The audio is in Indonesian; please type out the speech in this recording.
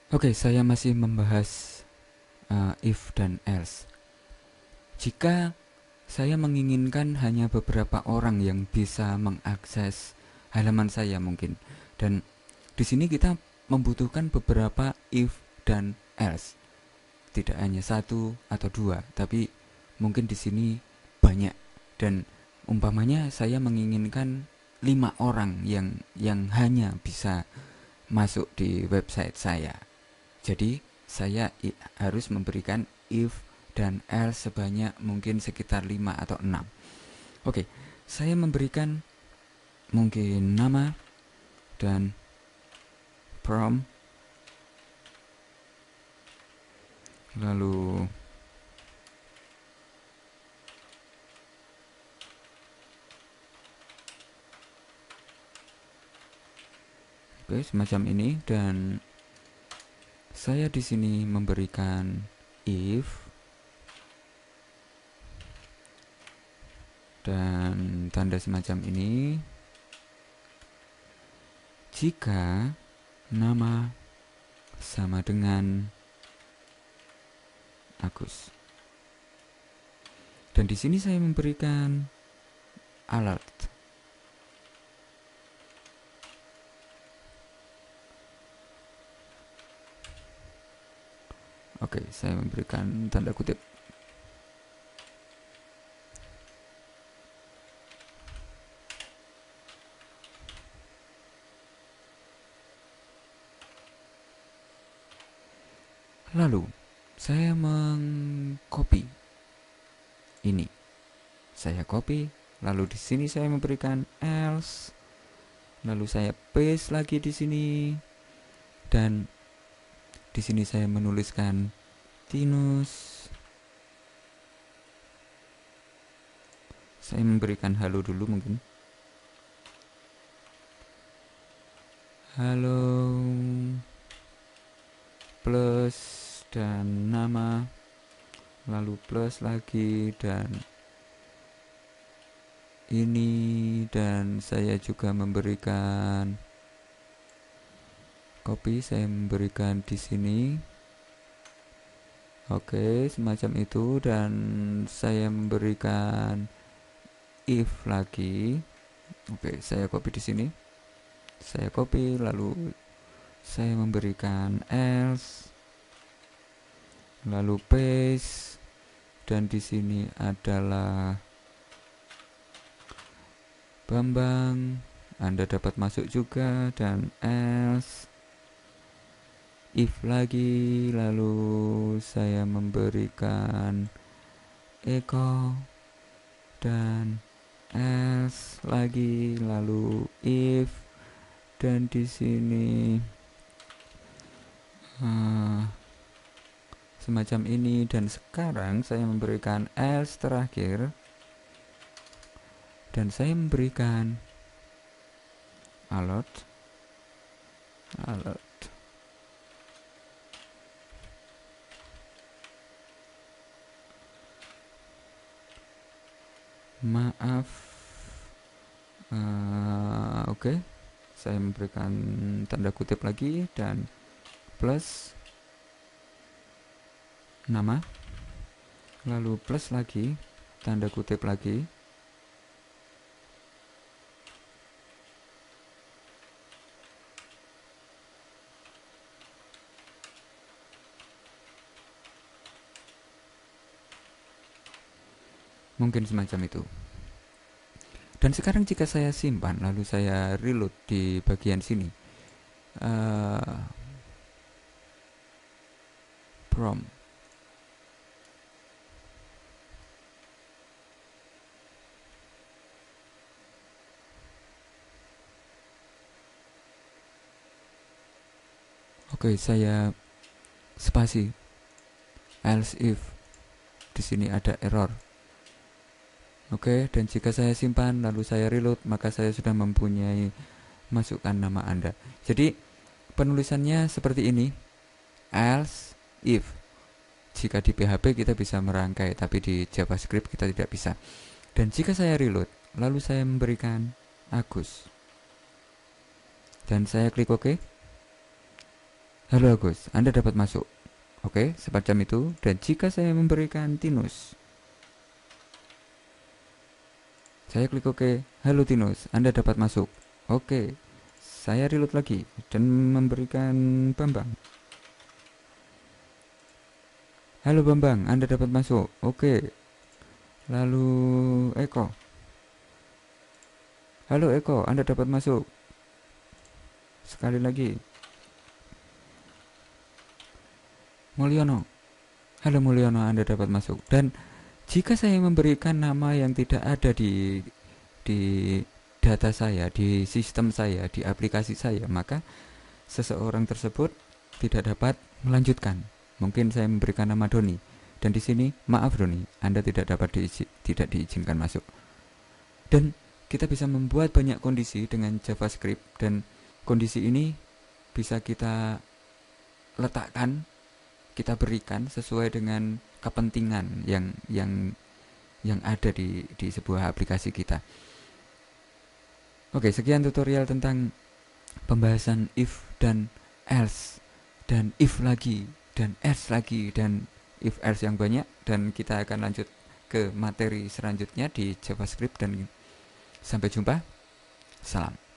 Oke, saya masih membahas if dan else. Jika saya menginginkan hanya beberapa orang yang bisa mengakses halaman saya mungkin, dan di sini kita membutuhkan beberapa if dan else. Tidak hanya satu atau dua, tapi mungkin di sini banyak. Dan umpamanya saya menginginkan 5 orang yang hanya bisa masuk di website saya. Jadi saya harus memberikan if dan else sebanyak mungkin sekitar 5 atau 6. Oke, saya memberikan mungkin nama dan from, lalu oke semacam ini, dan saya di sini memberikan if dan tanda semacam ini jika nama sama dengan Agus. Dan di sini saya memberikan alert. Oke, saya memberikan tanda kutip. Lalu, saya mengcopy ini. Saya copy, lalu di sini saya memberikan else, lalu saya paste lagi di sini, dan di sini saya menuliskan Tinus. Saya memberikan halo dulu mungkin. Halo plus dan nama, lalu plus lagi dan ini, dan saya juga memberikan copy, saya memberikan di sini. Oke, semacam itu, dan saya memberikan if lagi. Oke, saya copy di sini. Saya copy, lalu saya memberikan else, lalu paste, dan di sini adalah Bambang. Anda dapat masuk juga, dan else, if lagi, lalu saya memberikan Eko, dan else lagi, lalu if, dan di sini semacam ini. Dan sekarang saya memberikan else terakhir, dan saya memberikan alert. Maaf. Oke, saya memberikan tanda kutip lagi dan plus nama, lalu plus lagi, tanda kutip lagi. Mungkin semacam itu. Dan sekarang jika saya simpan, lalu saya reload di bagian sini, from oke, saya spasi else if. Di sini ada error. Oke, dan jika saya simpan lalu saya reload, maka saya sudah mempunyai masukan nama Anda. Jadi penulisannya seperti ini, else if. Jika di PHP kita bisa merangkai, tapi di JavaScript kita tidak bisa. Dan jika saya reload, lalu saya memberikan Agus, dan saya klik OK, Halo Agus, Anda dapat masuk. Oke, semacam itu. Dan jika saya memberikan Tinus, saya klik OK. Halo Tinus, Anda dapat masuk. Oke, saya reload lagi dan memberikan Bambang. Halo Bambang, Anda dapat masuk. Oke. Lalu Eko. Halo Eko, Anda dapat masuk. Sekali lagi. Mulyono. Halo Mulyono, Anda dapat masuk. Dan jika saya memberikan nama yang tidak ada di data saya, di sistem saya, di aplikasi saya, maka seseorang tersebut tidak dapat melanjutkan. Mungkin saya memberikan nama Doni, dan di sini maaf Doni, Anda tidak dapat tidak diizinkan masuk. Dan kita bisa membuat banyak kondisi dengan JavaScript, dan kondisi ini bisa kita letakkan, kita berikan sesuai dengan kepentingan yang ada di sebuah aplikasi kita. Oke, sekian tutorial tentang pembahasan if dan else, dan if lagi, dan else lagi, dan if else yang banyak. Dan kita akan lanjut ke materi selanjutnya di JavaScript, dan sampai jumpa. Salam.